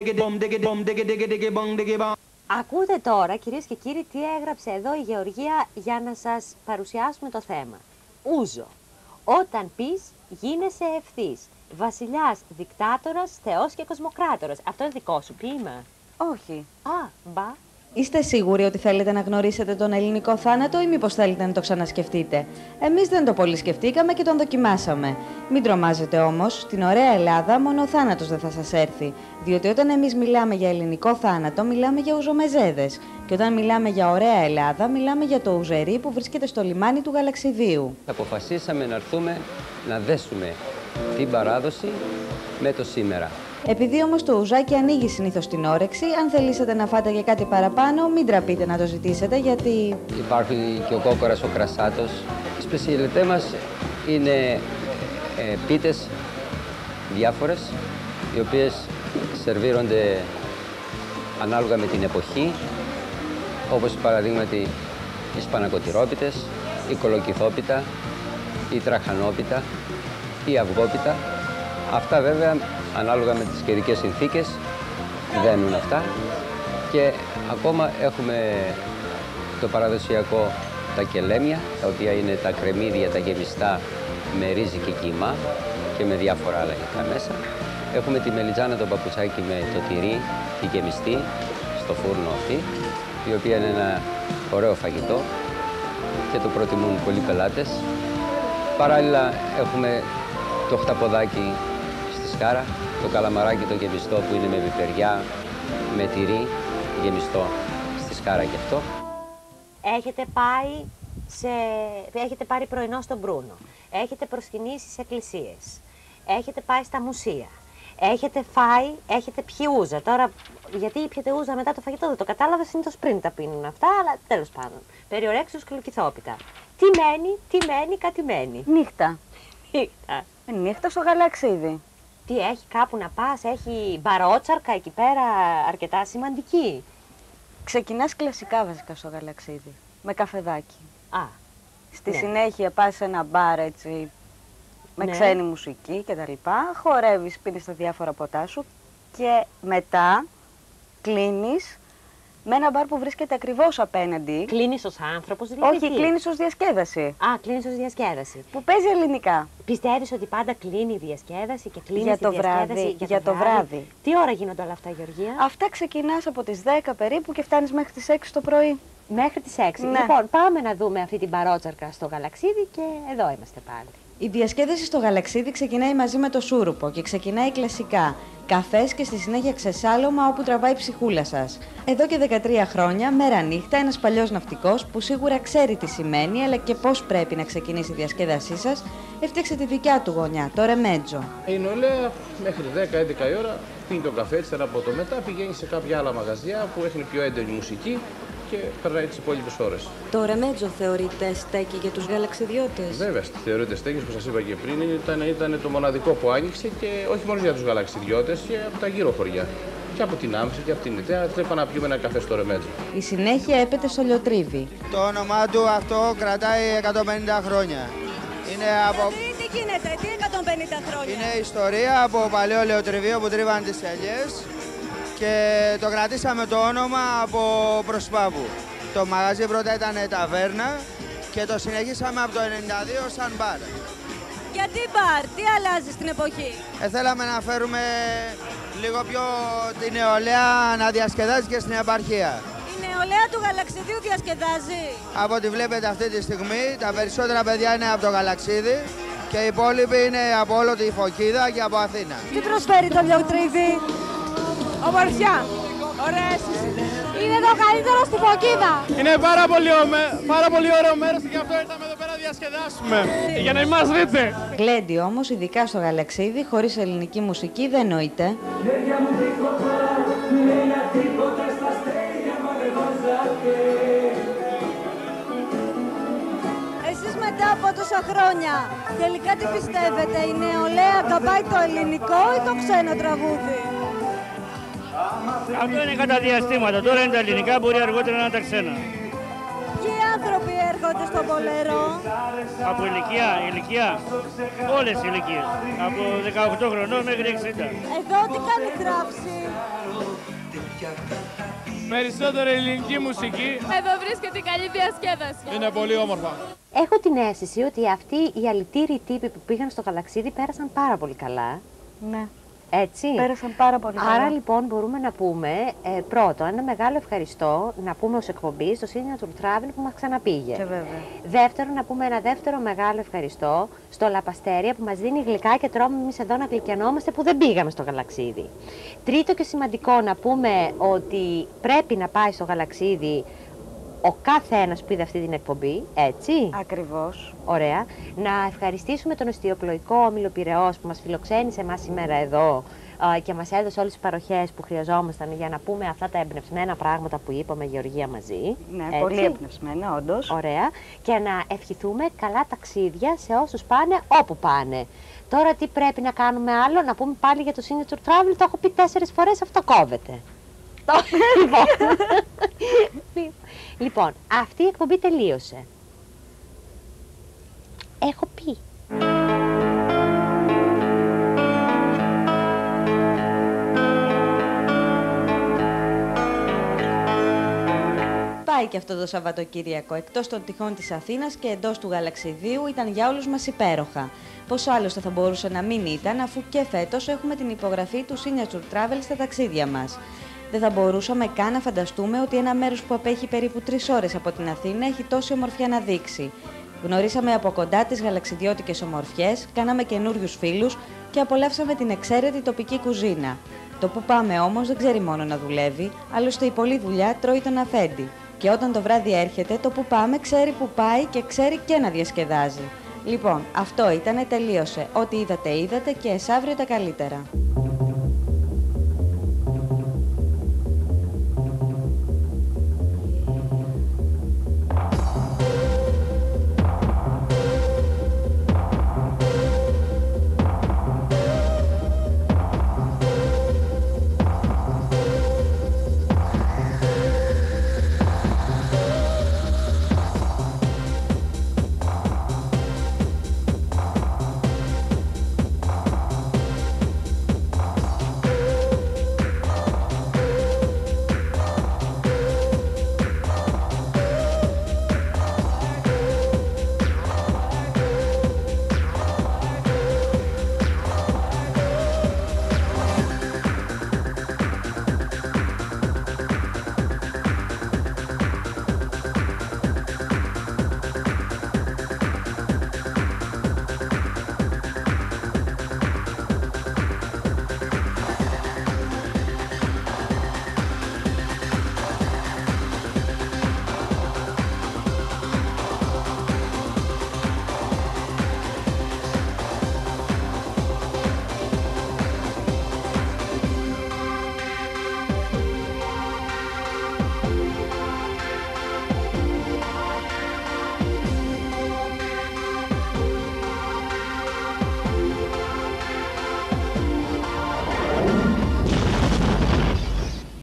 Ακούτε τώρα, κυρίες και κύριοι, τι έγραψε εδώ η Γεωργία για να σας παρουσιάσουμε το θέμα. Ούζο. Όταν πεις, γίνεσαι ευθύς. Βασιλιάς, δικτάτορας, θεός και κοσμοκράτορας. Αυτό είναι δικό σου ποίημα? Όχι. Α, μπα. Είστε σίγουροι ότι θέλετε να γνωρίσετε τον ελληνικό θάνατο ή μήπως θέλετε να το ξανασκεφτείτε? Εμείς δεν το πολύ σκεφτήκαμε και τον δοκιμάσαμε. Μην τρομάζετε όμως, στην ωραία Ελλάδα μόνο ο θάνατος δεν θα σας έρθει. Διότι όταν εμείς μιλάμε για ελληνικό θάνατο, μιλάμε για ουζομεζέδες. Και όταν μιλάμε για ωραία Ελλάδα, μιλάμε για το ουζερί που βρίσκεται στο λιμάνι του Γαλαξιδίου. Αποφασίσαμε να έρθουμε να δέσουμε την παράδοση με το σήμερα. Επειδή όμως το ουζάκι ανοίγει συνήθως την όρεξη, αν θελήσετε να φάτε για κάτι παραπάνω, μην τραπείτε να το ζητήσετε, γιατί... Υπάρχει και ο κόκορας, ο κρασάτος. Η σπεσιαλιτέ μας είναι πίτες διάφορες, οι οποίες σερβίρονται ανάλογα με την εποχή, όπως παραδείγματι οι σπανακοτηρόπιτες, η κολοκυθόπιτα, η τραχανόπιτα, η αυγόπιτα. Αυτά βέβαια ανάλογα με τις καιρικές συνθήκες δένουν αυτά και ακόμα έχουμε το παραδοσιακό τα κελέμια, τα οποία είναι τα κρεμμύδια, τα γεμιστά με ρύζι και κιμά και με διάφορα άλλα υλικά μέσα. Έχουμε τη μελιτζάνα, το παπουτσάκι με το τυρί, τη γεμιστή στο φούρνο αυτή, η οποία είναι ένα ωραίο φαγητό και το προτιμούν πολλοί πελάτες. Παράλληλα έχουμε το χταποδάκι στη σκάρα, το καλαμαράκι το γεμιστό που είναι με πιπεριά, με τυρί, γεμιστό στη σκάρα και αυτό. Έχετε πάρει πρωινό στον Μπρούνο, έχετε προσκυνήσει σε εκκλησίες, έχετε πάει στα μουσεία, έχετε φάει, έχετε πιει ούζα. Τώρα, γιατί πιετε ούζα μετά το φαγητό, δεν το κατάλαβα, συνήθως πριν τα πίνουν αυτά, αλλά τέλος πάντων. Περιορέξους και λουκιθόπιτα. Τι μένει, κάτι μένει. Νύχτα. Νύχτα. Νύχτα στο Γαλαξίδι. Τι έχει κάπου να πας, έχει μπαρότσαρκα εκεί πέρα αρκετά σημαντική. Ξεκινάς κλασικά βασικά στο Γαλαξίδι, με καφεδάκι. Α, Στη συνέχεια πας σε ένα μπαρ έτσι, με ξένη μουσική και τα λοιπά, χορεύεις, πίνεις τα διάφορα ποτά σου και μετά κλείνεις με ένα μπαρ που βρίσκεται ακριβώς απέναντι. Κλείνεις ως άνθρωπος δηλαδή? Όχι, κλείνεις ως διασκέδαση. Α, κλείνεις ως διασκέδαση. Που παίζει ελληνικά. Πιστεύεις ότι πάντα κλείνει η διασκέδαση και κλείνει για τη το διασκέδαση βράδυ, για το βράδυ. Τι ώρα γίνονται όλα αυτά, Γεωργία? Αυτά ξεκινάς από τις 10 περίπου και φτάνεις μέχρι τις 6 το πρωί. Μέχρι τις 6. Ναι. Λοιπόν, πάμε να δούμε αυτή την παρότσαρκα στο Γαλαξίδι και εδώ είμαστε πάλι. Η διασκέδαση στο Γαλαξίδι ξεκινάει μαζί με το σούρουπο και ξεκινάει κλασικά. Καφές και στη συνέχεια ξεσάλωμα όπου τραβάει η ψυχούλα σας. Εδώ και 13 χρόνια, μέρα νύχτα, ένας παλιός ναυτικός που σίγουρα ξέρει τι σημαίνει αλλά και πώς πρέπει να ξεκινήσει η διασκέδασή σας, έφτιαξε τη δικιά του γωνιά, το ρεμέτζο. Η νεολαία μέχρι 10-11 η ώρα πίνει τον καφέ, έτσι από το μετά πηγαίνει σε κάποια άλλα μαγαζιά που έχουν πιο έντονη μουσική και περνάει τις υπόλοιπες ώρες. Το ρεμέτζο θεωρείται στέκι για τους γαλαξιδιώτες? Βέβαια, θεωρείται στέκι, όπως σας είπα και πριν, ήταν το μοναδικό που άνοιξε και όχι μόνο για τους γαλαξιδιώτες και από τα γύρω χωριά. Και από την Άμψη και από την Ιταία, θέλουμε να πιούμε ένα καφέ στο ρεμέτζο. Η συνέχεια έπεται στο λιοτρίβι. Το όνομά του αυτό κρατάει 150 χρόνια. Είναι από... Τι γίνεται, τι 150 χρόνια? Είναι ιστορία από παλαιό λεωτριβείο που τρίβαν τις ελιές και το κρατήσαμε το όνομα από προσπάπου. Το μαγαζί πρώτα ήταν ταβέρνα και το συνεχίσαμε από το 92 σαν μπαρ. Γιατί μπαρ, τι αλλάζει στην εποχή? Θέλαμε να φέρουμε λίγο πιο την νεολαία να διασκεδάζει και στην επαρχία. Η νεολαία του Γαλαξιδίου διασκεδάζει? Από ό,τι βλέπετε αυτή τη στιγμή, τα περισσότερα παιδιά είναι από το Γαλαξίδι και οι υπόλοιποι είναι από όλο τη Φωκίδα και από Αθήνα. Τι προσφέρει το λιοτρίβι? Ομορφιά. Ωραία αίσθηση. Είναι το καλύτερο στη Φωκίδα. Είναι πάρα πολύ ωραίο μέρος και γι' αυτό ήρθαμε εδώ πέρα να διασκεδάσουμε. Για να μην μας δείτε. Γλέντι όμως, ειδικά στο Γαλαξίδι, χωρίς ελληνική μουσική δεν νοείται. Εσείς μετά από τόσα χρόνια, τελικά τι πιστεύετε, η νεολαία αγαπάει το ελληνικό ή το ξένο τραγούδι? Αυτό είναι κατά διαστήματα. Τώρα είναι τα ελληνικά, μπορεί αργότερα να είναι τα ξένα. Ποιοι άνθρωποι έρχονται στο μπολερό? Από ηλικία, όλες οι ηλικίες. Από 18 χρονών μέχρι 60. Εδώ τι κάνει κράψη? Περισσότερο ελληνική μουσική. Εδώ βρίσκεται η καλή διασκέδαση. Είναι πολύ όμορφα. Έχω την αίσθηση ότι αυτοί οι αλητήριοι τύποι που πήγαν στο γαλαξίδι πέρασαν πάρα πολύ καλά. Ναι. Έτσι. Πέρασαν πάρα πολύ καλά. Άρα λοιπόν μπορούμε να πούμε πρώτο, ένα μεγάλο ευχαριστώ να πούμε ως εκπομπή στο Signature Travel που μας ξαναπήγε. Και βέβαια. Δεύτερον, να πούμε ένα δεύτερο μεγάλο ευχαριστώ στο Λαπαστέρια που μας δίνει γλυκά και τρώμε εμείς εδώ να γλυκιανόμαστε που δεν πήγαμε στο γαλαξίδι. Τρίτο και σημαντικό να πούμε ότι πρέπει να πάει στο γαλαξίδι ο κάθε ένας που είδε αυτή την εκπομπή, έτσι. Ακριβώς. Ωραία. Να ευχαριστήσουμε τον Οστιοπλοϊκό Όμιλο Πειραιώς που μας φιλοξένησε εμάς σήμερα εδώ και μας έδωσε όλες τις παροχές που χρειαζόμασταν για να πούμε αυτά τα εμπνευσμένα πράγματα που είπαμε, Γεωργία, μαζί. Ναι, έτσι. πολύ εμπνευσμένα, όντως. Ωραία. Και να ευχηθούμε καλά ταξίδια σε όσους πάνε όπου πάνε. Τώρα τι πρέπει να κάνουμε άλλο, να πούμε πάλι για το Signature Travel, το έχω πει 4 φορές, αυτό κόβεται. Λοιπόν, αυτή η εκπομπή τελείωσε. Έχω πει. Πάει και αυτό το Σαββατοκύριακο. Εκτός των τυχών της Αθήνας και εντός του γαλαξιδίου ήταν για όλους μας υπέροχα. Πόσο άλλωστε θα μπορούσε να μην ήταν, αφού και φέτος έχουμε την υπογραφή του Signature Travel στα ταξίδια μας. Δεν θα μπορούσαμε καν να φανταστούμε ότι ένα μέρος που απέχει περίπου 3 ώρες από την Αθήνα έχει τόση ομορφιά να δείξει. Γνωρίσαμε από κοντά τις γαλαξιδιώτικες ομορφιές, κάναμε καινούριους φίλους και απολαύσαμε την εξαίρετη τοπική κουζίνα. Το που πάμε όμως δεν ξέρει μόνο να δουλεύει, άλλωστε η πολλή δουλειά τρώει τον αφέντη. Και όταν το βράδυ έρχεται, το που πάμε ξέρει που πάει και ξέρει και να διασκεδάζει. Λοιπόν, αυτό ήτανε, τελείωσε. Ό,τι είδατε, είδατε και εσάβριο τα καλύτερα.